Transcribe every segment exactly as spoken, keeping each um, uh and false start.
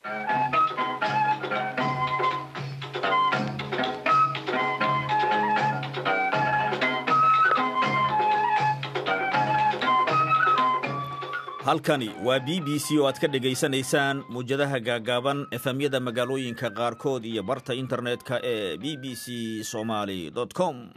halkani waa B B C oo aad ka dhageysanaysaan muujadaha gaagaaban efamyada magaalooyinka qaarkood iyo barta internetka ee b b c somali dot com.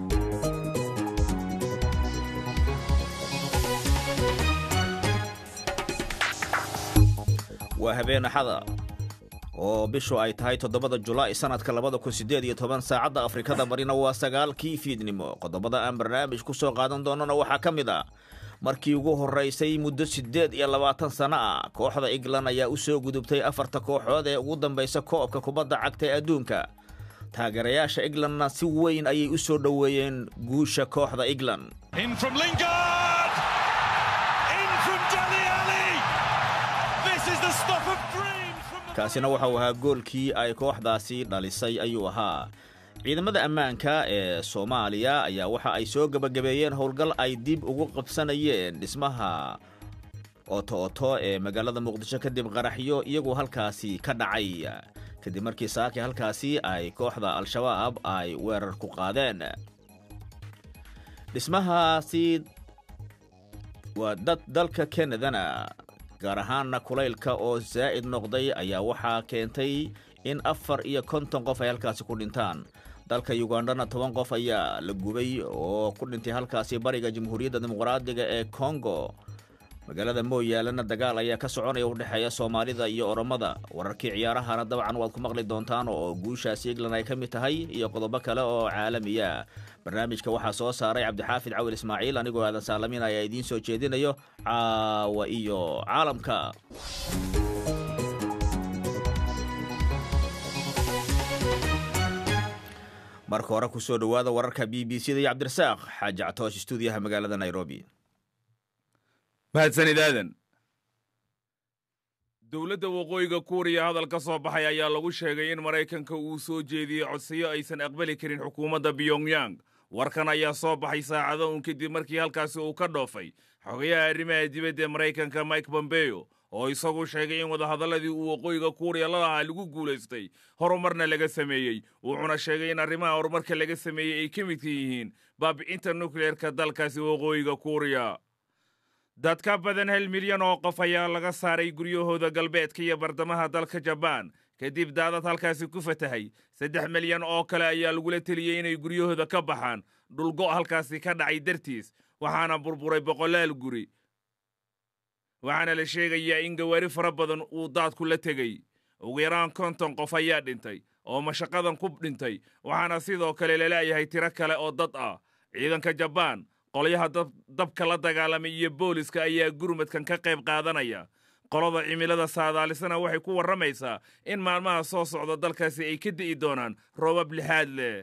waa habeen axada oo bishu ay tahay toddobada Julaay sanadka labada kun sideed iyo toban saacadda Afrikada barina waa sagaalkii fiidnimo. qodobada aan barnaamij ku soo qaadan doonana waxaa ka mid ah markii ugu horeysay muddo sideed iyo labaatan sano ah kooxda England ayaa u soo gudubtay afarta kooxood ee ugu dambaysa koobka kubadda cagta ee adduunka. taageerayaasha Englandna si weyn ayay u soo dhaweeyeen guusha kooxda England. In from Lingard! In from Dele Alli! This is the stuff of dreams from the... kaasina waxa uu ahaa goolkii ay kooxdaasi dhalisay ayuu ahaa. ciidamada ammaanka ee Soomaaliya ayaa waxa ay soo gabagabeeyeen howlgal ay dib ugu qabsanayeen dhismaha oto-oto ee magaalada Muqdisho kadib qaraxyo iyagu halkaasi ka dhacay kadib markii saaki halkaasi ay kooxda Al-Shabaab ay weerar ku qaadeen. dhismahaasi waa dad dalka Canada gaar ahaan kulaylka oo zaa'id noqday ayaa waxa keentay in afar iyo konton qof ay halkaasi ku dhintaan. dalka Ugandana toban qof ayaa la gubay oo ku dhintay halkaasi bariga Jamhuuriyadda Dimuqraadiga ee Congo. magaalada Moyalana dagaal ayaa ka soconaya u dhaxeeya Soomaalida iyo Oromada. wararkii ciyaarahana dabcan waad ku maqli doontaan oo guushaasi England ay ka mid tahay iyo qodobo kale oo caalami ah. barnaamijka waxaa soo saaray Cabdixaafid Cawil Ismaaciil anigoo aadan saalamin ayaa idiin soo jeedinayo caawa iyo caalamka. marka hore ku soo dhawaada wararka B B C da Cabdirasaaq Xaaji Catoosh stuudiyaha magaalada Nairobi. mahadsanid aadan. dowladda waqooyiga Kuuriya hadal ka soo baxay ayaa lagu sheegay in Maraykanka uu soo jeediyey codsiyo aysan aqbali karin xukuumadda Pyongyang. warkan ayaa soo baxay saacado uun kadib markii halkaasi uu ka dhoofay xogayaha arrimaha dibadda ee Maraykanka Mike Pompeo oo isagu sheegay in wadahadaladii uu waqooyiga Kuuriya la lahaa lagu guulaystay horumarna laga sameeyey. wuxuuna sheegay in arrimaha horumarka laga sameeyey ay ka mid yihiin baabi'inta nukleerka dalkaasi waqooyiga Kuuriya. dad ka badan hal milyan oo qof ayaa laga saaray guryahooda galbeedka iyo bardamaha dalka Jabaan kadib daadad halkaasi ku fatahay. saddex milyan oo kale ayaa lagula taliyey inay guryahooda ka baxaan dhulgo halkaasi ka dhacay dartiis waxaana burburay boqolaal guri. waxaana la sheegayaa in gawaari fara badan uu daadku la tegay. ugu yaraan konton qof ayaa dhintay oo mashaqadan ku dhintay waxaana sidoo kale la leeyahay tiro kale oo dad ah. ciidanka Jabaan qolyaha dabka la dagaalamay iyo booliska ayaa gurmadkan ka qayb qaadanaya. qolada cimilada saadaalisana waxay ku waramaysaa in maalmaha soo socda dalkaasi ay ka di'i doonaan roobab lixaad leh.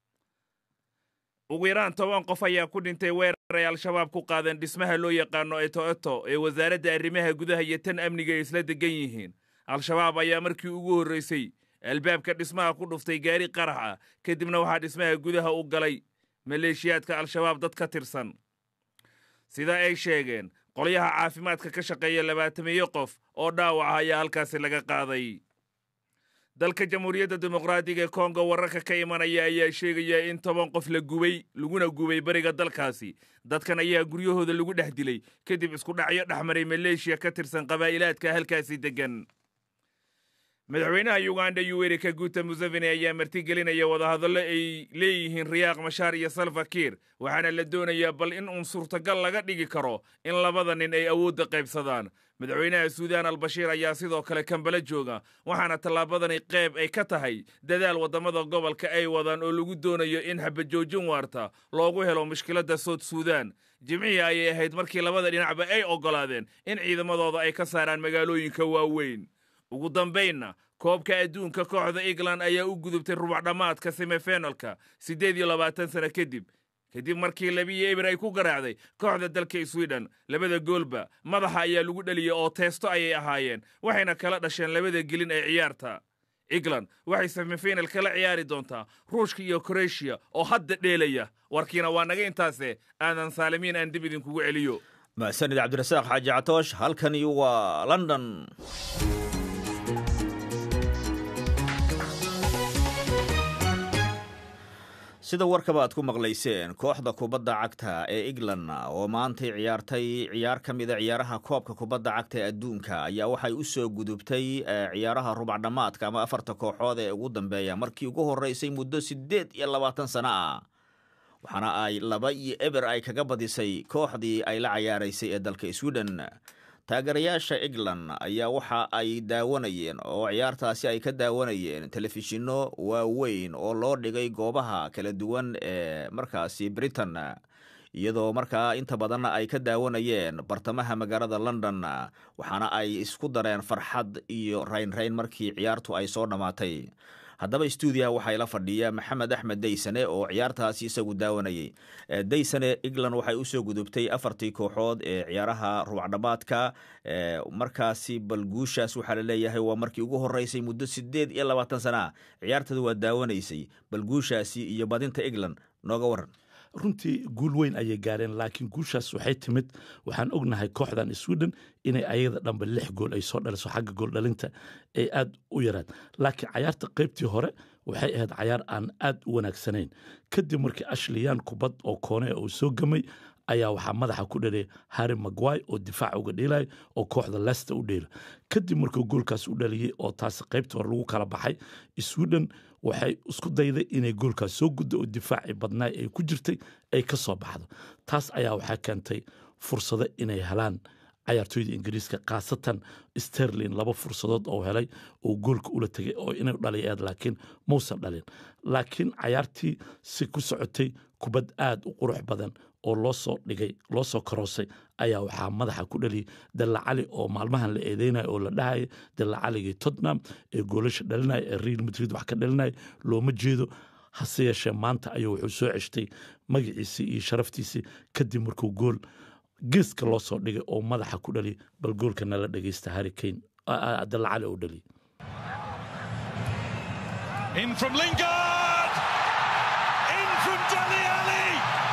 ugu yaraan toban qof ayaa ku dhintay weerar ay Al-Shabaab ku qaadeen dhismaha loo yaqaano Eto-Eto ee wasaaradda arrimaha gudaha iyo tan amniga ay isla degan yihiin. Al-Shabaab ayaa markii ugu horreysay albaabka dhismaha ku dhuftay gaari qarax ah kadibna waxaa dhismaha gudaha u galay maleeshiyaadka Al-Shabaab dad ka tirsan. sida ay sheegeen qolyaha caafimaadka ka shaqeeya labaatamiyo qof oo dhaawac ah ayaa halkaasi laga qaaday. dalka Jamhuuriyadda Dimuqraadiga ee Congo wararka ka imanaya ayaa sheegaya in toban qof la gubay laguna gubay bariga dalkaasi. dadkan ayaa guryahooda lagu dhex dilay kadib isku dhacyo dhexmaray maleeshiya ka tirsan qabaa'ilaadka halkaasi degan. madaxweynaha Uganda Yoweri Kaguta Museveni ayaa martigelinaya wadahadallo ay leeyihiin Riyaaq Machar iyo Salva Kiir waxaana la doonayaa bal in uun suurtagal laga dhigi karo in labada nin ay awoodda qaybsadaan. madaxweynaha Suudaan Al-Bashiir ayaa sidoo kale Kampala jooga waxaana tallaabadani qayb ay ka tahay dadaal wadamada gobolka ay wadaan oo lagu doonayo in xabajoojin waarta loogu helo mushkiladda South Sudan. jimcihii ayay ahayd markii labada dhinacba ay ogolaadeen in ciidamadooda ay ka saaraan magaalooyinka waaweyn. ugu dambeynna koobka adduunka kooxda England ayaa u gudubtay rubuc dhamaadka semifinalka sideed iyo labaatan sano kadib kadib markii labiyo eber ay ku garaacday kooxda dalka Sweden. labada goolba madaxa ayaa lagu dhaliyay oo teesto ayay ahaayeen waxayna kala dhasheen labada gelin ee ciyaarta. England waxay semifinal kala ciyaari doontaa Ruushka iyo Croatia oo hadda dheelaya. warkiina waa naga intaase aadan saalimiin aan dib idinkugu celiyo. mahadsanid Cabdirasaaq Xaaji Catoosh. halkani waa London. sida warkaba aad ku maqlayseen kooxda kubadda cagta ee England oo maantay ciyaartay ciyaar ka mid ah ciyaaraha koobka kubadda cagta ee adduunka ayaa waxay u soo gudubtay ciyaaraha rubac dhamaadka ama afarta kooxood ee ugu dambeeya markii ugu horeysay muddo siddeed iyo labaatan sano ah waxaana ay laba iyo eber ay kaga badisay kooxdii ay la ciyaaraysay ee dalka Sweden. taageerayaasha England ayaa waxa ay daawanayeen oo ciyaartaasi ay ka daawanayeen telefishinno waaweyn oo loo dhigay goobaha kala duwan ee markaasi Britain iyadoo markaa inta badan ay ka daawanayeen bartamaha magaalada London waxaana ay isku dareen farxad iyo rayn rayn markii ciyaartu ay soo dhamaatay. haddaba stuudiyaha waxaa la fadhiya Maxamed Axmed Deysane oo ciyaartaasi isagu daawanayay. Deysane, England waxay u soo gudubtay afartii kooxood ee ciyaaraha rubac dhamaadka markaasi balguushaas waxaa la leeyahay waa markii ugu horeysay muddo siddeed iyo labaatan sano ciyaartada waa daawanaysay balguushaasi iyo badinta England nooga waran. runtii guul weyn ayay gaareen laakiin guushaas waxay timid waxaan ognahay kooxdan Sweden inay ayada dhanba lix gool ay soo dhaliso xagga gool dhalinta ay aad u yaraan laakiin ciyaarta qaybtii hore waxay ahayd ciyaar aan aad u wanaagsanayn kadib markii Ashley Young kubad oo koone oo soo gamay ayaa waxaa madaxa ku dhalay Harry Maguire oo difaac uga dheelay oo kooxda Leicester u dheelay kadib markuu goolkaas u dhaliyay oo taas qaybtii hore lagu kala baxay Sweden waxay isku dayday inay goolkaas soo guddo oo difaaci badnaa ay ku jirtay ay ka soo baxdo taas ayaa waxaa keentay fursado inay helaan ciyaartooyda Ingiriiska qaasatan Sterling laba fursadood oo helay oo goolka ula tagay oo inay dhaliyeen laakiin muusan dhalin laakiin ciyaartii si ku socotay kubad aad u qurux badan oo loo soo dhigay loo soo karoosay ayaa waxaa madaxa ku dhaliyay Kadhacay oo maalmahan la eedeynay oo la dhahay Kadhacay Tottenham ee goolasha dhalinay ee Real Madrid wax ka dhalinay looma jeedo hase yeeshee maanta ayuu wuxuu soo ceshtay magaciisa iyo sharaftiisa kadib markuu gool geeska loo soo dhigay oo madaxa ku dhaliyay bal goolkana la dhageysta Harry Kane Kadhacay oo dhaliyay. In from Lingard, in from Dele Alli.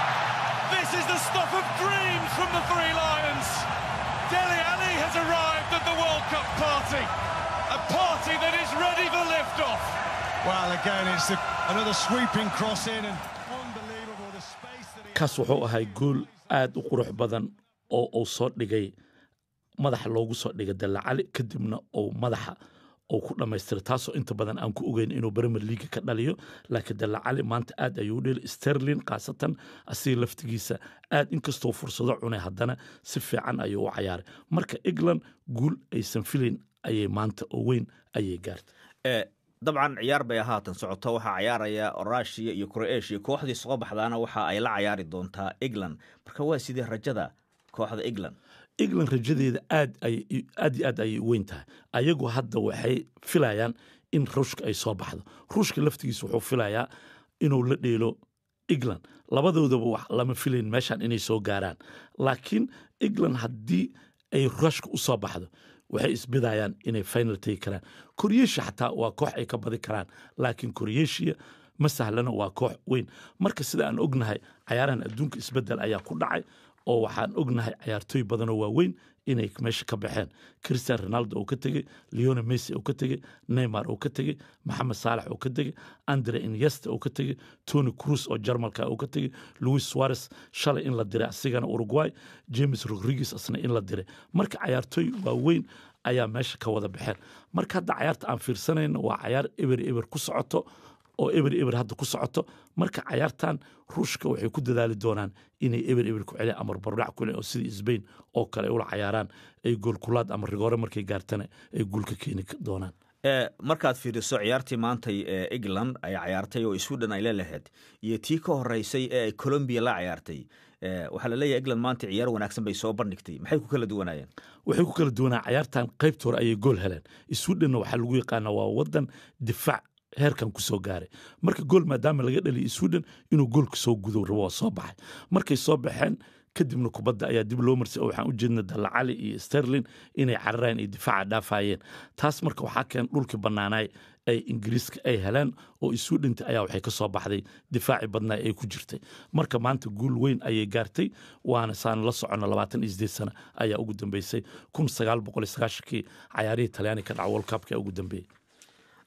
This is the stuff of dreams from the Three Lions. Dele Alli has arrived at the World Cup party, a party that is ready for liftoff. Well, again, it's a, another sweeping cross in and unbelievable the space that he... kaas wuxuu ahay gool aad u qurux badan oo uu soo dhigay madaxa loogu soo dhigay Kadhacay kadibna oo madaxa oo ku dhameystay taasoo inta badan aan ku ogeyn inuu Premier League ka dhaliyo laakiin Kadhacay maanta aad ayuu dheelay Sterling qaasatan asii laftigiisa aad inkastoo fursado cunay haddana si fiican ayuu u ciyaaray marka England guul aysan filin ayay maanta oo weyn ayay gaartay. ee dabcan ciyaar bay ahaatan socoto waxa ciyaaraya Russia iyo Croatia kooxdii soo baxdaana waxa ay la ciyaari doontaa England marka waa sidii rajada kooxda England. England rajadeeda aad ay aad aad ay weyn tahay ayagu hadda waxay filayaan in Ruushka ay soo baxdo Ruushka laftigiisa wuxuu filayaa inuu la dheelo England labadoodaba wax lama filayn meeshan inay soo gaaraan laakiin England haddii ay Ruushka u soo baxdo waxay isbidayaan inay final tagi karaan. Croatia xataa waa koox ay ka badi karaan laakiin Croatia ma sahlana waa koox weyn marka sida aan ognahay ciyaarahan adduunka isbedel ayaa ku dhacay oo waxaan ognahay ciyaartooy badan oo waaweyn inay meesha ka baxeen Cristiano Ronaldo oo ka tagay Lionel Messi oo ka tagay Neymar oo ka tagay Mohamed Salah oo ka tagay Andre Iniesta oo ka tagay Toni Kroos oo Jarmalka oo ka tagay Luis Suarez shalay in la diray asigana Uruguay James Rodriguez asna in la diray marka ciyaartooy waaweyn ayaa meesha ka wada baxeen marka hadda ciyaarta aan fiirsanayno waa ciyaar eber eber ku socoto oo eber eber hadda ku socoto marka ciyaartan Ruushka waxay ku dadaali doonaan inay eber eber ku celiyaan amar barbaac ku oo sidii Spain oo kale ula ciyaaraan ay gool kulaad ama rigoore markay gaartana ay gool ka keeni doonaan. ee markaad fiiriso ciyaartii maanta ee England ay ciyaartay oo Sweden ay leeyahay iyo tii ka horeysay ee Colombia la ciyaartay ee waxa la leeyahay England maanta ciyaar wanaagsan bay soo bandhigtay maxay ku kala duwanaayeen waxay ku kala duwanaa ciyaartan qaybta hore ayay gool heleen Sweden waxa lagu yaqaan waa wadan difaac heerkan ku soo gaaray marka gool maadaama laga dhaliyay Sweden inuu goolka soo gudo rabo soo baxay markay soo baxeen kadibna kubadda ayaa dib loo marsay oo waxaan u jeednaa Kadhacay iyo Sterling inay cararaan iyo difaaca dhaafayeen taas marka waxaa keen dhulkii banaanay ay Ingiriiska ay helaan oo Sweden ayaa waxay ka soo baxday difaaci badnaa ay ku jirtay marka maanta guul weyn ayay gaartay waana saan la socono labaatan iyo siddeed sano ayaa ugu dambeysay kun sagaal boqol iyo sagaashan kii ciyaarihii Talyaaniga ka dhacay World Cup-ka ugu dambeeyay.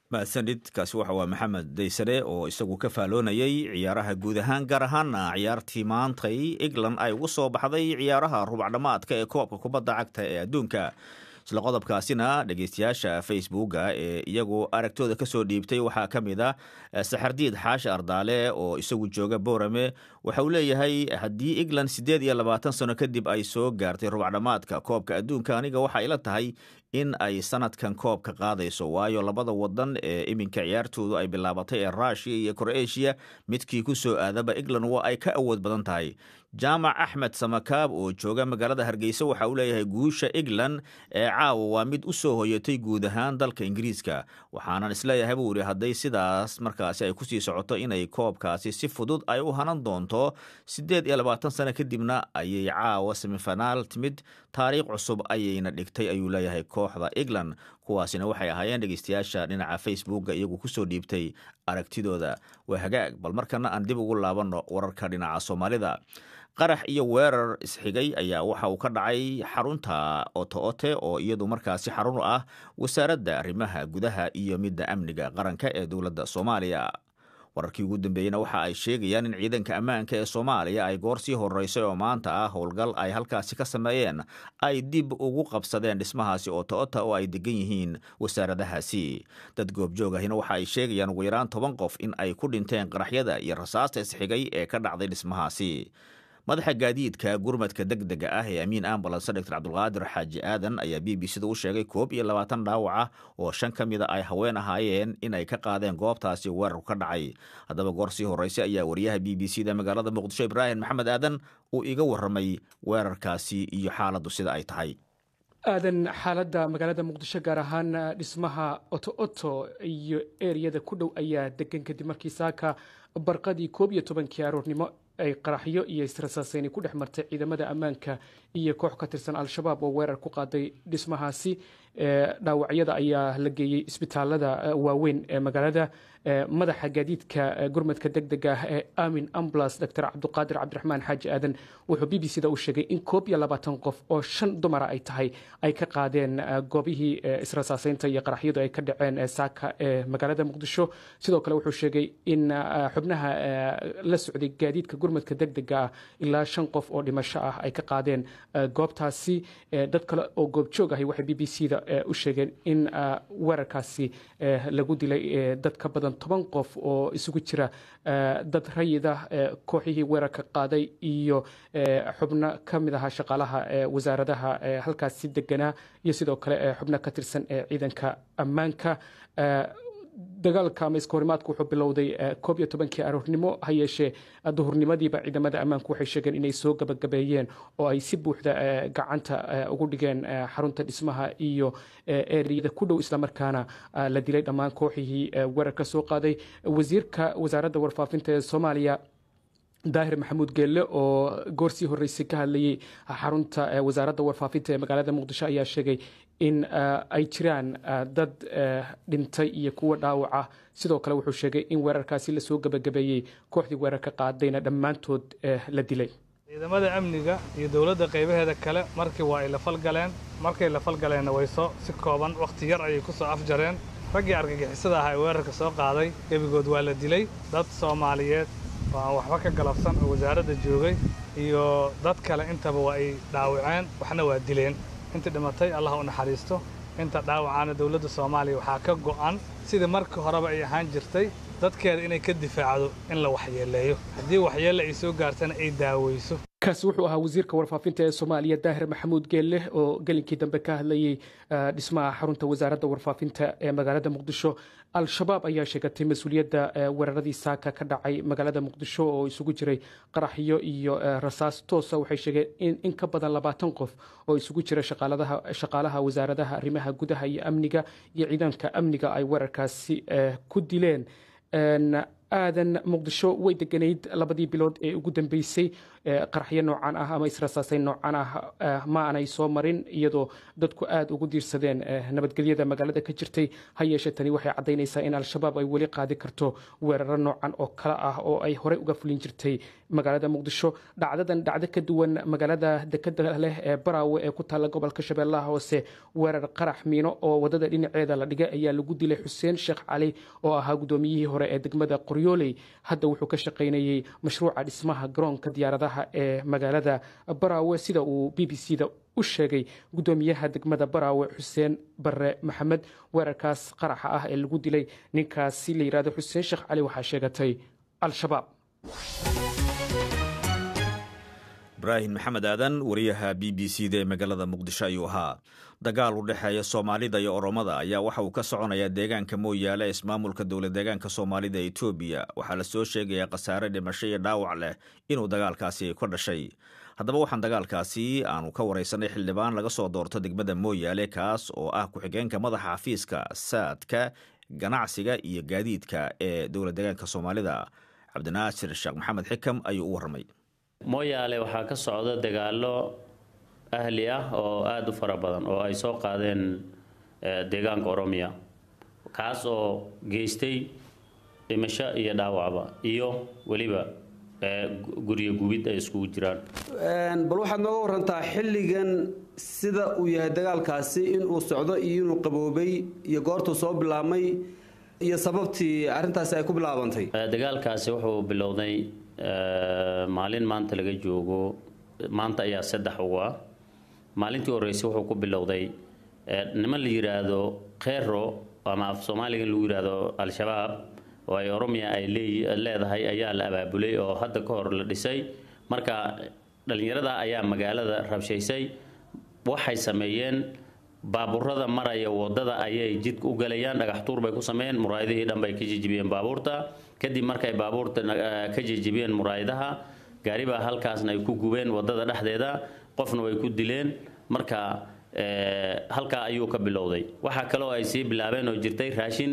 mahadsanid kaasi waxa waa maxamed daysane oo isagu ka faaloonayay ciyaaraha guud ahaan gaar ahaana ciyaartii maantay England ay ugu soo baxday ciyaaraha rubac dhamaadka ee koobka kubadda cagta ee adduunka. isla qodobkaasina dhegeystayaasha facebooka ee iyagu aragtooda ka soo dhiibtay waxaa ka mid ah saxardiid xaashi ardaale oo isagu jooga Boorame waxa uu leeyahay haddii England sideed iyo labaatan sano kadib ay soo gaartay rubac dhamaadka koobka adduunka aniga waxa ila tahay in ay sanadkan koobka qaadayso waayo labada wadan ee iminka ciyaartoodu ay bilaabatay ee Russia iyo Croatia midkii ku soo aadaba England waa ay ka awood badan tahay. jaamac axmed samakaab oo jooga magaalada Hargeysa waxa uu leeyahay guusha England ee caawa waa mid u soo hoyatay guud ahaan dalka Ingiriiska waxaanan isleeyahay buu yiri hadday sidaas markaasi ay ku sii socoto inay koobkaasi si fudud ay u hanan doonto sideed iyo labaatan sano kadibna ayay caawa semifinal timid taariikh cusub ayayna dhigtay ayuu leeyahay kooxda England. kuwaasina waxay ahaayeen dhegeystayaasha dhinaca Facebook iyagu ku soo dhiibtay aragtidooda. waa hagaag bal markana aan dib ugu laabano wararka dhinaca Soomaalida. qarax iyo weerar isxigay ayaa waxa uu ka dhacay xarunta Oto-Ote oo iyadu markaasi xarun u ah wasaaradda arrimaha gudaha iyo midda amniga qaranka ee dowladda Soomaaliya. wararkii ugu dambeeyayna waxa ay sheegayaan in ciidanka ammaanka ee Soomaaliya ay goor sii horeysay oo maanta ah howlgal ay halkaasi ka sameeyeen ay dib ugu qabsadeen dhismahaasi Oto-Ote oo ay degan yihiin wasaaradahaasi. dad goobjoog ahina waxa ay sheegayaan ugu yaraan toban qof in ay ku dhinteen qaraxyada iyo rasaasta isxigay ee ka dhacday dhismahaasi. madaxa gaadiidka gurmadka degdega ah ee amiin ambulance Doctor Cabdulqaadir Xaaji Aadan ayaa B B C da u sheegay koob iyo labaatan dhaawac ah oo shan ka mid ah ay haween ahaayeen in ay ka qaadeen goobtaasi weerarku ka dhacay. haddaba goor sii horeysay ayaa wariyaha B B C da magaalada Muqdisho Ibraahim Maxamed Aadan uu iga warramay weerarkaasi iyo xaaladdu sida ay tahay. aadan xaaladda magaalada Muqdisho gaar ahaan dhismaha Oto-Oto iyo eriyada ku dhow ayaa degan kadib markii saaka barqadii koob iyo tobankii aroornimo ay qaraxyo iyo israsaaseyn ku dhex martay ciidamada ammaanka iyo koox ka tirsan al-shabaab oo weerar ku qaaday dhismahaasi. dhaawacyada ayaa la geeyey isbitaalada waaweyn ee magaalada. madaxa gaadiidka gurmadka degdega ah ee aamin ambulance Doctor Cabdulqaadir Cabdiraxmaan Xaaji Aadan wuxuu B B C da u sheegay in koob iyo labaatan qof oo shan dumara ay tahay ay ka qaadeen goobihii israsaaseynta iyo qaraxyadu ay ka dhaceen saaka ee magaalada Muqdisho. sidoo kale wuxuu sheegay in xubnaha la socday gaadiidka gurmadka degdega ah ilaa shan qof oo dhimasho ah ay ka qaadeen goobtaasi. dad kale oo goobjoog ahi waxay B B C da u sheegeen in weerarkaasi lagu dilay dad ka badan toban qof oo isugu jira dad rayida kooxihii weerarka qaaday iyo xubno ka mid ah shaqaalaha wasaaradaha halkaasi deganaa iyo sidoo kale xubno ka tirsan ciidanka ammaanka. dagaalka ama iskahorimaadku wuxuu bilowday koob iyo tobankii aroornimo ha yeeshee duhurnimadiiba ciidamada ammaanku waxay sheegeen inay soo gabagabeeyeen oo ay si buuxda gacanta ugu dhigeen xarunta dhismaha iyo eriyada ku dhow islamarkaana la dilay dhammaan kooxihii weerarka soo qaaday. wasiirka wasaaradda warfaafinta ee Soomaaliya daahir maxamuud geelle oo goor sii horeysay ka hadlayay xarunta wasaaradda warfaafinta ee magaalada Muqdisho ayaa sheegay in ay jiraan dad dhintay iyo kuwa dhaawaca. sidoo kale wuxuu sheegay in weerarkaasi la soo gabagabeeyey kooxdii weerarka qaadayna dhammaantood la dilay. ciidamada amniga iyo dowladda qaybaheeda kale markii waa ay la falgaleen markay la falgaleenna way soo si kooban waqti yar ayay ku soo afjareen. raggii argagixisada ahaa ee weerarka soo qaaday gebigood waa la dilay. dad Soomaaliyeed oo aan waxba ka galabsan oo wasaaradda joogay iyo dad kale intaba waa ay dhaawaceen waxna waa dileen. inta dhimatay Allah u naxariisto. inta dhaawacana dawladda Soomaaliya waxa ka go'an sidii markii horeba ay ahaan jirtay dadkeeda inay ka difaacdo in la waxyeeleeyo haddii waxyeele ay soo gaartana ay daaweyso. kaasi wuxuu ahaa wasiirka warfaafinta ee Soomaaliya daahir maxamuud geelle oo galinkii dambe ka hadlayay dhismaha xarunta wasaaradda warfaafinta ee magaalada Muqdisho. al-shabaab ayaa sheegatay mas'uuliyadda weeraradii saaka ka dhacay magaalada Muqdisho oo isugu jiray qaraxyo iyo rasaas toos ah. waxay sheegeen in in ka badan labaatan qof oo isugu jira shaqaalaha shaqaalaha wasaaradaha arrimaha gudaha iyo amniga iyo ciidanka amniga ay weerarkaasi ku dileen. aadan muqdisho way deganayd labadii bilood ee ugu dambeysay qaraxyo noocan ah ama israsaasay noocan ah ma aanay soo marin iyadoo dadku aad ugu diirsadeen nabadgelyada magaalada ka jirtay ha yeeshee tani waxay caddaynaysaa in al-shabaab ay weli qaadi karto weeraro noocan oo kale ah oo ay horey uga fulin jirtay magaalada muqdisho dhacdadan dhacdo ka duwan magaalada dekada leh ee baraawe ee ku taalla gobolka shabeellaha hoose weerar qarax miino oo wadada dhinaceeda la dhigay ayaa lagu dilay xuseen sheekh cali oo ahaa gudoomiyihii hore ee degmada qoryooley hadda wuxuu ka shaqaynayay mashruuca dhismaha garoonka diyaaradaha ee magaalada baraawe sida uu b b c da u sheegay gudoomiyaha degmada baraawe xuseen bare maxamed weerarkaas qaraxa ah ee lagu dilay ninkaasi la yidhaahdo xuseen sheekh cali waxaa sheegatay al-shabaab ibraahim maxamed aadan wariyaha b b c da ee magaalada muqdisho ayuu ahaa dagaal u dhexeeya soomaalida iyo oromada ayaa waxa uu ka soconayaa deegaanka mooyaale ee ismaamulka dowlad deegaanka soomaalida ee etoobiya waxaa la soo sheegayaa khasaare dhimasho iyo dhaawac leh inuu dagaalkaasi ka dhashay haddaba waxaan dagaalkaasi aanu ka waraysanay xildhibaan laga soo doorto degmada mooyaale kaas oo ah ku-xigeenka madaxa xafiiska saadka ganacsiga iyo gaadiidka ee dowlad deegaanka soomaalida cabdinaasir sheekh maxamed xikam ayuu u warramay mooyaale waxaa ka socda dagaalo ahli ah oo aada u fara badan oo ay soo qaadeen deegaanka oromiya kaas oo geystay dhimasho iyo dhaawacba iyo weliba guryo gubid ay iskugu jiraan bal waxaad nooga warantaa xilligan sida uu yahay dagaalkaasi inuu socdo iyo inuu qaboobay iyo goortuu soo bilaabmay iyo sababtii arrintaasi ay ku bilaabantay dagaalkaasi wuxuu bilowday maalin maanta laga joogo maanta ayaa saddex ugu ah maalintii horreysay wuxuu ku bilowday niman la yidhaahdo kheyro ama af soomaaliga lagu yidhaahdo al-shabaab oo ay oromiya ay leedahay ayaa la abaabulay oo hadda ka hor la dhisay marka dhallinyarada ayaa magaalada rabshaysay waxay sameeyeen baabuurada maraya wadada ayay jidka u galayaan dhagax tuur bay ku sameeyeen muraayadihii dhan bay ka jijibiyeen baabuurta kadib markay baabuurta ka jijibiyeen muraayadaha gaari baa halkaasna ay ku gubeen wadada dhexdeeda qofna way ku dileen marka halkaa ayuu ka bilowday waxaa kaloo ay sii bilaabeen oo jirtay raashin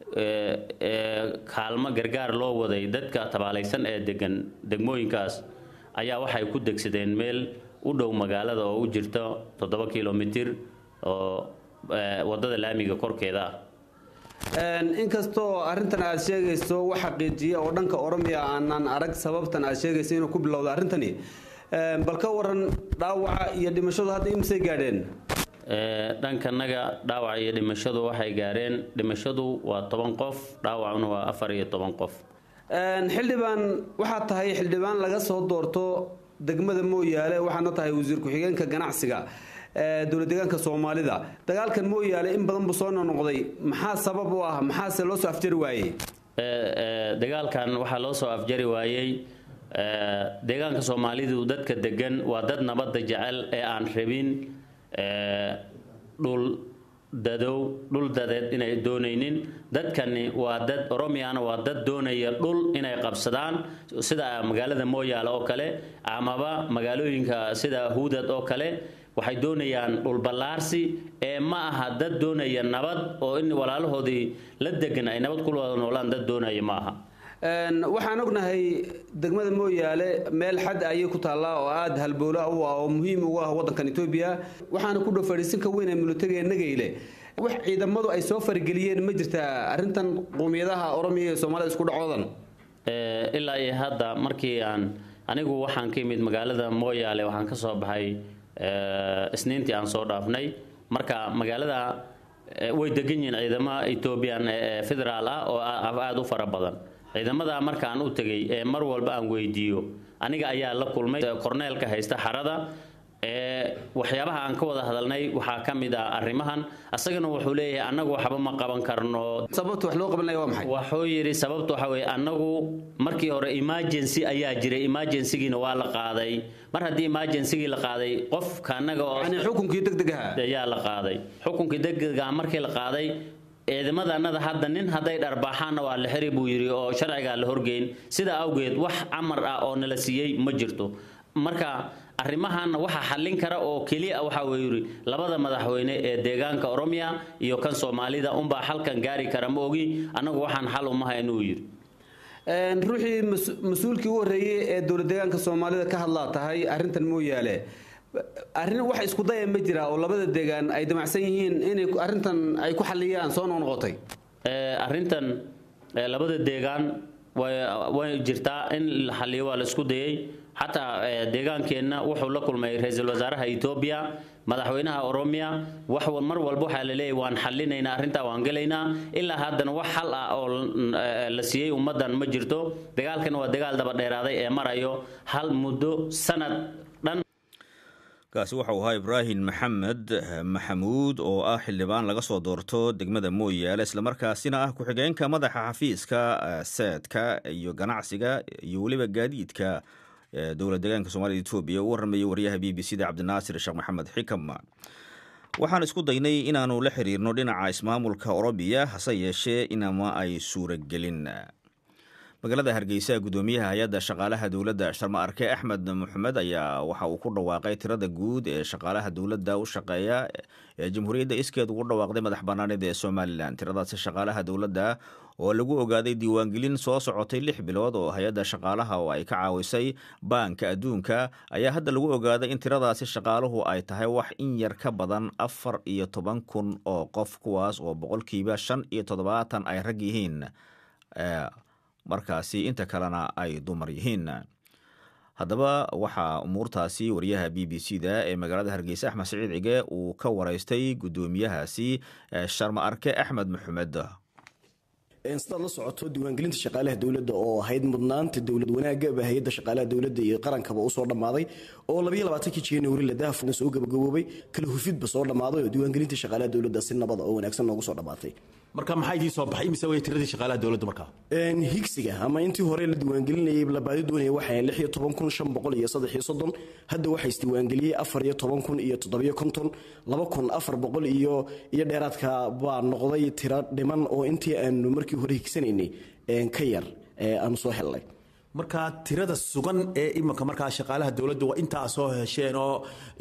kaalmo gargaar loo waday dadka tabaalaysan ee degan degmooyinkaas ayaa waxay ku degsadeen meel u dhow magaalada oo u jirta toddoba kilomitir oo wadada laamiga korkeeda ah inkastoo arrintan aad sheegayso wax xaqiijiya oo dhanka oromiya aanan arag sababtan aad sheegayso inuu ku bilowda arrintani bal ka waran dhaawaca iyo dhimashadu hadda imisay gaadheen dhankanaga dhaawaca iyo dhimashadu waxay gaareen dhimashadu waa toban qof dhaawacuna waa afar iyo toban qof xildhibaan waxaad tahay xildhibaan laga soo doorto degmada mooyaale waxaadna tahay wasiir ku-xigeenka ganacsiga dowlad deegaanka soomaalida dagaalkan mooyaale in badan buu soo noqnoqday maxaa sabab u ah maxaase loo soo afjari waayey dagaalkan waxaa loo soo afjari waayey deegaanka soomaalidu dadka degan waa dad nabadda jecel ee aan rabin dhul dadow dhul dadeed inay doonaynin dadkani waa dad oromiyana waa dad doonaya dhul inay qabsadaan sida magaalada mooyaale oo kale amaba magaalooyinka sida huudad oo kale waxay doonayaan dhul ballaarsi ee ma aha dad doonaya nabad oo in walaalahoodii la degan ay nabad ku wada noolaan dad doonaya ma aha waxaan ognahay degmada mooyaale meel xad ayay ku taallaa oo aada halbowla u ah oo muhiim ugu ah waddankan etoobiya waxaana ku dhow fadhiisinka weyn ee militariga nageyle wax ciidamadu ay soo farageliyeen ma jirtaa arrintan qowmiyadaha oromiya iyo soomaalida isku dhacoodan ilaa iyo hadda markii aan anigu waxaan ka yimid magaalada mooyaale waxaan ka soo baxay isniintii aan soo dhaafnay marka magaalada way degan yihiin ciidamada Ethiopian federaal ah oo aad u fara badan ciidamada markaan u tagay ee mar walba aan weydiiyo aniga ayaa la kulmay korneelka haysta xarada ee waxyaabaha aan ka wada hadalnay waxa kamid ah arrimahan asagana wuxuu leeyahay anagu waxba ma qaban karno sababtu wax loo qabanay waa maxay wuxuu yiri sababtu waxa weey anagu markii hore emergency ayaa jiray emergency-giina waa la qaaday mar haddii emergency-gi la qaaday qof kaanaga oo yani xukunkii degdegaha ayaa la qaaday xukunkii degdegaha markii la qaaday ciidamadana hadda nin haday dharbaaxana waa la xiri buu yiri oo sharciga la horgeyn sida awgeed wax amar ah oo nala siiyay ma jirto marka arrimahan waxa xallin kara oo kaliya waxa weeyuri labada madaxweyne ee deegaanka Oromia iyo kan Soomaalida un baa halkan gaari kara ma ogi anagu waxaan xal u mahay inuu yiri ruuxii mas-uulkii u horreeyey ee dowlad deegaanka soomaalida ka hadlaa tahay arrintan mooyaale arrin wax isku daya ma jira oo labada deegaan ay damacsan yihiin inay arrintan ay ku xalliyaan soo noqnoqotay arrintan labada deegaan way jirtaa in la xalliyo waa la isku dayay xataa deegaankeenna wuxuu la kulmay ra-iisul wasaaraha Ethiopia madaxweynaha Oromia wax mar walba waxa la leeyahay waan xallinaynaa arrinta waan galaynaa ilaa haddana wax xal ah oo la siiyay ummadan ma jirto dagaalkan waa dagaal daba dheeraaday ee marayo hal muddo sanad dhan kaasi waxa uu ahaa Ibrahim Maxamed Maxamuud oo ah xildhibaan laga soo doorto degmada Mooyaale isla markaasina ah ku xigeenka madaxa xafiiska saadka iyo ganacsiga iyo waliba gaadiidka dowlad deegaanka Soomaaliya Itoobiya uu warramay wariyaha B B C da Cabdinaasir Sheekh Maxamed Xikam waxaan isku daynay inaanu la xiriirno dhinaca ismaamulka Orobiya hase yeeshee inama ay suuragelin magaalada Hargeysa gudoomiyaha hay'adda shaqaalaha dawladda Sharma Arke Axmed Maxamed ayaa waxa uu ku dhawaaqay tirada guud ee shaqaalaha dawladda u shaqeeya ee jamhuuriyadda iskeed ugu dhawaaqday madax bannaanida ee Soomaaliland tiradaas shaqaalaha dawladda oo lagu ogaaday diiwaangelin soo socotay lix bilood oo hay'adda shaqaalaha oo ay ka caawisay baanka adduunka ayaa hadda lagu ogaaday in tiradaasi shaqaaluhu ay tahay wax in yar ka badan afar iyo toban kun oo qof kuwaas oo boqolkiiba shan iyo toddobaatan ay rag yihiin markaasi inta kalena ay dumar yihiin haddaba waxaa umuurtaasi wariyaha B B C da ee magaalada Hargeysa Axmed Saciid Cige uu ka wareystay gudoomiyahaasi Sharma Arke Axmed Maxamed insta la socoto diiwaangelinta shaqaalaha dawladda oo ahayd mudnaanta dawlad wanaagga hay'adda shaqaalaha dawladda iyo qarankaba u soo dhamaaday oo laba iyo labaatan January la daafna soo gabagaboobay kala hufidba soo dhamaaday oo diiwaangelinta shaqaalaha dawladda si nabad oo wanaagsan noogu soo dhamaatay marka maxay idin soo baxay mise way tiradii shaqaalaha dawladda marka een higsiga ama intii hore la diiwaangelinayay la baadi doonayay waxay lix iyo toban kun shan boqol iyo saddex iyo soddon hadda waxay isdiiwaangeliyay afar iyo toban kun iyo toddoba iyo konton laba kun afar boqol iyo iyo dheeraadka baa noqday tira dhiman oo intii aanu markii hore higsanaynay een ka yar ee aan soo helnay marka tirada sugan ee imanka marka shaqaalaha dawladda waa inta soo hesheen oo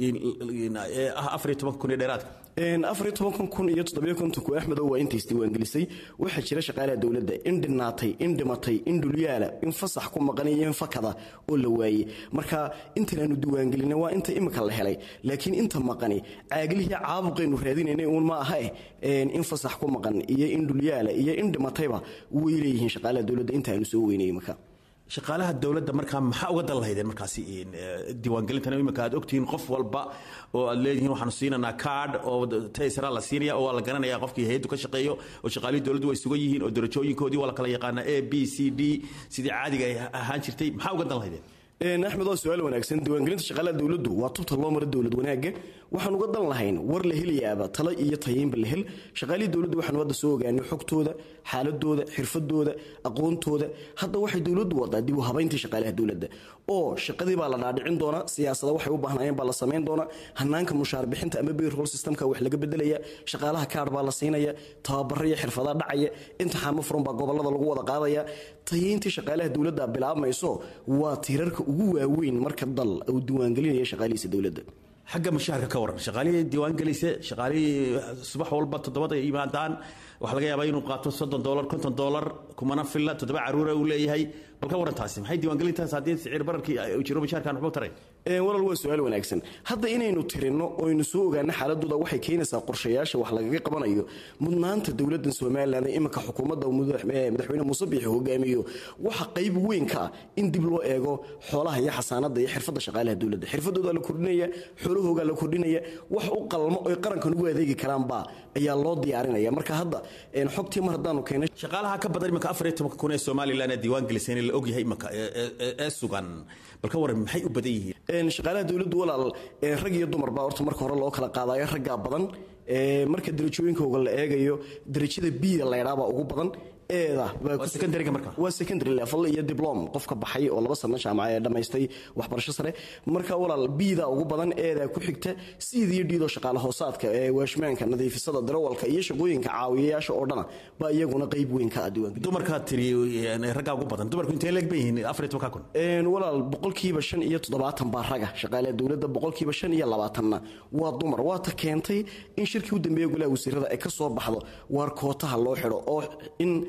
afar iyo toban kun iyo dheeraadka een afar iyo toban kun iyo toddoba iyo konton ku Axmed oo inta isdiiwaangelisay waxa jira shaqaalaha dawladda in dhinaatay in dhimatay in dulyaala in fasax ku maqanayeen fakada oo la waayay marka inta aanu diiwaangelinay waa inta imanka la helay laakiin inta maqani caaglihi caabuqeenu raadinaynay uun ma aha een in fasax ku maqan iyo in dulyaala iyo in dhimatayba way leeyihiin shaqaalaha dawladda inta aanu soo weynay marka shaqaalaha dawladda marka maxaa uga dal lahaydeen markaasi diiwaangelintan iminka aad ogtihiin qof walba oo aad leedihiin waxaanu siinanaa card oo taysara la siinaya oo la garanaya qofkii hay'addu ka shaqeeyo oo shaqaalihii dawladdu way sugan yihiin oo darajooyinkoodii waa la kala yaqaanaa A B C D sidii caadiga ay ahaan jirtay maxaa uga dal lahaydeen een Axmed oo su'aal wanaagsan diiwaangelinta shaqaalaha dawladdu waa tubta loo maro dawlad wanaagga waxaan uga dan lahayn war la heliyaaba talo iyo tayeyn la hel shaqaalihii dawladdu waxaan wada soo ogaanay xogtooda xaaladooda xirfadooda aqoontooda hadda waxay dawladdu wadaa dib u habaynta shaqaalaha dawladda oo shaqadii baa la dhaadhicin doona siyaasadda waxay u baahnayeen baa la sameyn doona hanaanka mushaar bixinta ama payroll systemka wax laga bedelaya shaqaalaha kaar baa la siinaya tababar iyo xirfadaha dhacaya imtixaano furan baa gobolada lagu wada qaadaya tayeynta shaqaalaha dawladda bilaabmayso waa tiirarka ugu waaweyn marka dal uu diiwaangelinaya shaqaalihiisa dawladda xagga mushaharka ka waran shaqaalihii diiwaangelisay shaqaalihii subax walba toddobada imaadaan waxa laga yaabaa inuu qaato soddon dollar konton dollar kumana filla toddoba caruur uu leeyahay balka waran taasi maxay diiwaangelintaas haddii sicir bararkii uu jiro mushaharkan wuxuu taray ee walal waa su'aal wanaagsan hadda inaynu tirino oo aynu soo ogaano xaaladooda waxay keenaysaa qorshayaasha wax lagaga qabanayo mudnaanta dawladda Soomaaliland ee imanka xukuumadda madaxweyne Muuse Biixi hogaamiyo waxa qayb weyn ka in dib loo eego xoolaha iyo xasaanada iyo xirfadda shaqaalaha dawladda xirfadooda la kordhinaya xoolahooga la kordhinaya wax u qalmo oo qarankan ugu adeegi karaan ba ayaa loo diyaarinaya marka hadda een xogtii mar hadaanu keenay shaqaalaha ka badan imanka afar iyo toban kun ee Soomaaliland ee diiwaangelisay la og yahay imanka ee sugan balka waran maxay u badan yihiin een shaqaalaha dawladdu walaal ee rag iyo dumar baa horta marka hore loo kala qaadayo ragga badan ee marka darajooyinkooda la eegayo darajada B la yiraahdo ugu badan eeda waa secondary marka waa secondary level iyo diploma qofka baxay oo laba sano jaamacad dhameystay waxbarasho sare marka walaal B-da ugu badan eeda ku xigta sidii dhiido shaqaalaha hoosaadka ee waashmaanka nadiifisada darawalka iyo shaqooyinka caawiyayaasha oo dhan ba iyaguna qayb weyn ka diiwaan dumarka tiri ragga ugu badan dumarku intee leeg bay yihiin afar iyo toban kun een walaal boqolkiiba shan iyo toddobaatan baa raga shaqaalaha dawladda boqolkiiba shan iyo labaatan waa dumar waa ta keentay in shirkii u dambeeyay golaha wasiirada ay ka soo baxdo war kootaha loo xiro oo in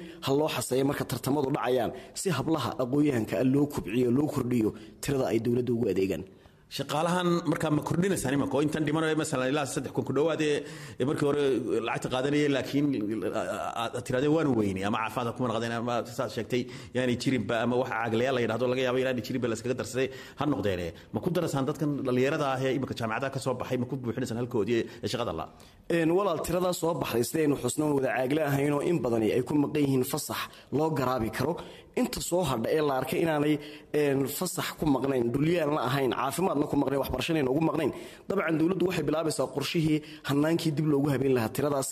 ha loo xaseeyo marka tartamadu dhacayaan si hablaha aqoon-yahanka loo kubciyo loo kordhiyo tirada ay dowladda ugu adeegaan shaqaalahan markaa ma kordhinaysaan imanka oo intan dhimanayo masalan ilaa saddex kun ku dhowaad ee markii hore lacagta qaadanayay laakiin aad tiraadeen waanu weynay ama caafimaadka kuma naqdeen ama saad sheegtay yaani jirinba ama wax caaglayaal la yidhaahdo laga yaabo inaanay jirinba la iskaga darsaday ha noqdeene ma ku darasaan dadkan dhalinyarada ah ee imanka jaamacadaha ka soo baxay ma ku buuxinaysaan halkoodii ee shaqada la walaal tiradaa soo baxday sidaynu xusnoon wada caagle ahaynoo in badani ay ku maqan yihiin fasax loo garaabi karo inta soo hadha ee la arkay inaanay fasax ku maqnayn dulyaan la ahayn caafimaadna ku maqnayn waxbarashadayna ugu maqnayn dabcan dowladdu waxay bilaabaysaa qorshihii hanaankii dib loogu habeen lahaa tiradaasi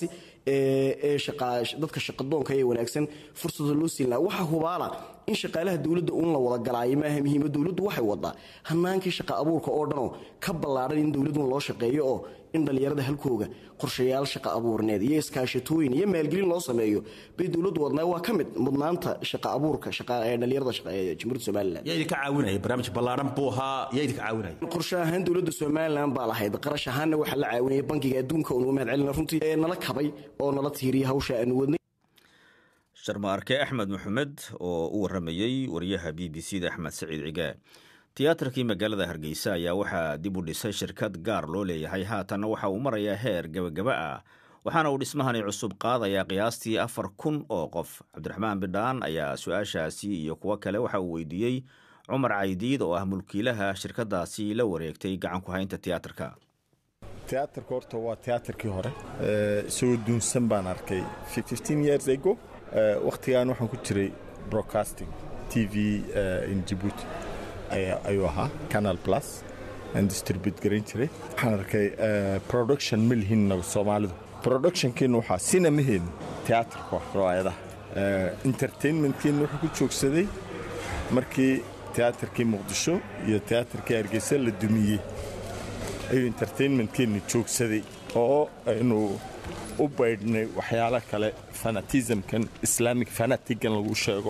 ee dadka shaqadoonka ee wanaagsan fursada loo siin lahaa waxaa hubaala in shaqaalaha dowladda uun la wada galaayo maaha muhiima dowladdu waxay wadaa hanaankii shaqa abuurka oo dhanoo ka ballaadhan in dowladun loo shaqeeyo oo in dhallinyarada halkooga qorshayaal shaqa abuurneed iyo iskaashatooyin iyo maalgelin loo sameeyo bay dowladdu wadnaa waa ka mid mudnaanta shaqa abuurka dhalinyarada jamhuuriyadda somalilan yaa idinka caawinaya barnaamij ballaaran buu ahaa yaa idinka caawinaya qorshe ahaan dowladda somalilan baa lahayd qarash ahaanna waxaa la caawinayay bankiga adduunka oo mahad celina runtii ee nala kabay oo nala tiiriyay hawsha aanu wadnay sharmaarke axmed maxamed oo u waramayey wariyaha b b c da axmed saciid cigaa tiyaatarkii magaalada hargeysa ayaa waxaa dib u dhisay shirkad gaar loo leeyahay haatanna waxa uu marayaa heer gebagaba ah waxaana uu dhismahani cusub qaadayaa qiyaastii afar kun oo qof cabdiraxmaan bidhaan ayaa su-aashaasi iyo kuwo kale waxa uu weydiiyey cumar caydiid oo ah mulkiilaha shirkadaasi la wareegtay gacan ku haynta tiyaatarka tiyaatarka horta waa tiyaatarkii hore soo duunsan baan arkay years ago wakhtigaan waxaan ku jiray broadcasting t v in Djibouti ayuu ahaa canal plus aan distribute garan jiray waxaan arkay production ma lihin soomaalidu productionkeenu waxaa sinamaheen tiyaatarka wax riwaayadaha entertainmentkeenu wuxuu ku joogsaday markii tiyaatarkii muqdisho iyo tiyaatarkii hargeysa la dumiyey ayuu entertainmentkeenu joogsaday oo aynu u baydhnay waxyaalo kale fanatismkan islamic fanatigan lagu sheego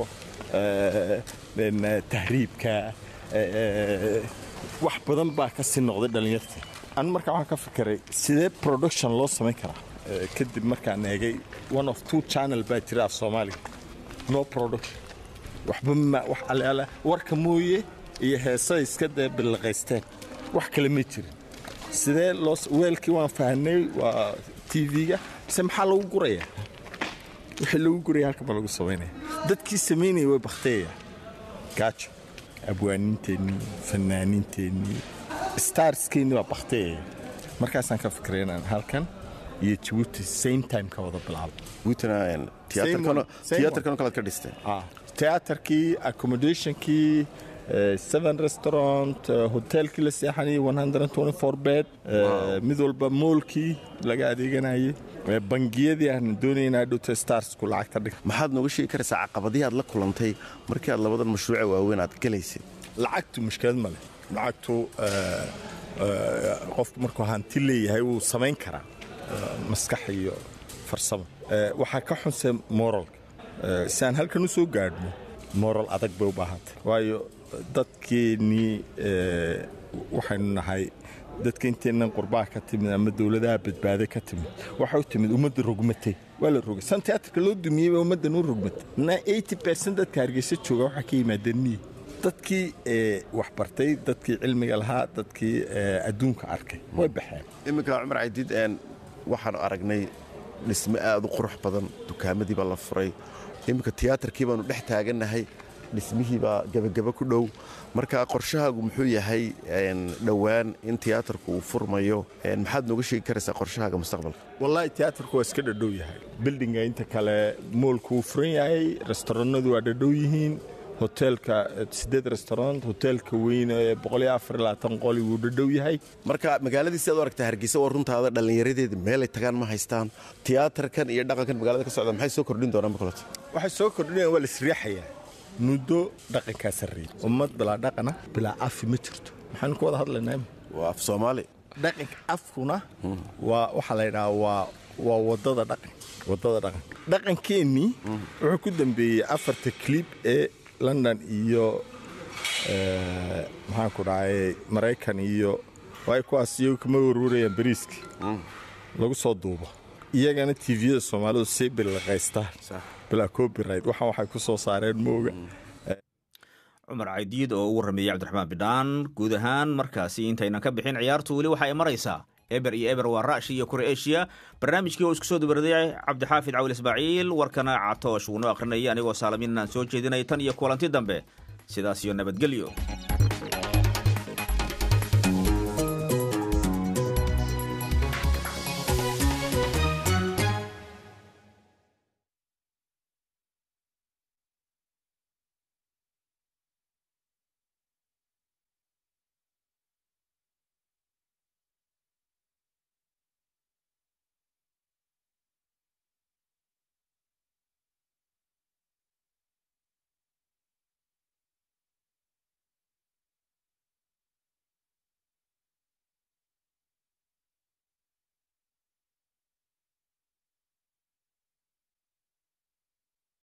tahriibka wax badan baa ka sii noqday dhallinyarta an markaa waxaan ka fikiray sidee production loo samayn karaa kadib markaan eegay one of two channel baa jira af soomaaliga no production waxba ma wax alaala warka mooye iyo heesada iska dee bilaqaysteen wax kale ma jirin sidee loo weelkii waan fahanay waa t v-ga mise maxaa lagu gurayaa wixii lagu guraya halka ma lagu samaynaya dadkii samaynaya way bakteeya gaajo abwaaniinteennii fanaaniinteennii starskeennii baa bakteeya markaasaan ka fikiray inaan halkan iyo Djibouti same time ka wada bilaabo tiyaatarkan kala ka dhistay tiyaatarkii accommodationkii seven restaurant hotelkii la seexanayay one hundred twenty-four bed mid walba moolkii laga adeeganayay bangiyadii aan doonaynaa dhowta starsku lacagta dhig maxaad nooga sheegi karaysaa caqabadii aad la kulantay markii aad labadan mashruuca waaweyn aad galaysay lacagtu mushkilad ma leh lacagtu qofku markuu hanti leeyahay wuu samayn karaa maskax iyo farsamo waxaa ka xunse moralka si aan halkan u soo gaadhno moral adag bay u baahantay waayo dadkeennii waxaynu nahay dadka inteennan qurbaa ka timid ama dowladaha badbaade ka timid waxay u timid ummadda rogmatay waa la rogay san tiyaatarka loo dumiyey baa ummaddan u rogmatay na eighty percent dadka hargeysa jooga waxaa ka yimaadeen miyi dadkii wax bartay dadkii cilmiga lahaa dadkii adduunka arkay way baxeen iminka cumar caydiid waxaan aragnay dhisme aad u qurux badan dukaamadii baa la furay iminka tiyaatarkii baanu dhex taagannahay dhismihii baa gabagaba ku dhow marka qorshahaagu muxuu yahay dhowaan in tiyaatarku uu furmayo maxaad nooga sheegi karaysaa qorshahaaga mustaqbalka wallaahi tiyaatarku waa iska dhadhow yahay bildinga inta kale moolku wuu furan yahay restaurannadu waa dhadhow yihiin hoteelka sideed restaurant hoteelka weyn ee boqol iyo afar iyo labaatan qoli wuu dhadhow yahay marka magaaladii sidaad u aragtaa hargeysa waa runtaada dhallinyaradeeda meelay tagaan ma haystaan tiyaatarkan iyo dhaqankan magaalada ka socda maxay soo kordhin doonaan makalata waxay soo kordhinayaan waa la isriixayaa muddo dhaqankaa sarreeya ummad bilaa dhaqana bilaa afi ma jirto maxaanu ku wada hadlaynaa waa af soomaali dhaqanka afkuna waa waxaa la yidhahaa waa waa wadada dhaqan wadada dhaqan dhaqankeennii wuxuu ku dambeeyey afarta clip ee london iyo maxaan ku dhahay maraykan iyo waay kuwaas iyagu kama warwarayaan bariiskii lagu soo duubo iyagana tviyada soomaalidu sii bilaqaystaan bilaa copyright waxaan waxay ku soo saareen mooga cumar caydiid oo u warrameeyay cabdiraxmaan bidhaan guud ahaan markaasi intaynan ka bixin ciyaartu weli waxa ay maraysaa eber iyo eber waa raashi iyo Croatia barnaamijkii oo isku soo dabarday cabdixaafid cawil ismaaciil warkana catoosh uu noo akhrinayay anigoo saalamin aan soo jeedinay tan iyo kulanti dambe sidaas iyo nabadgelyo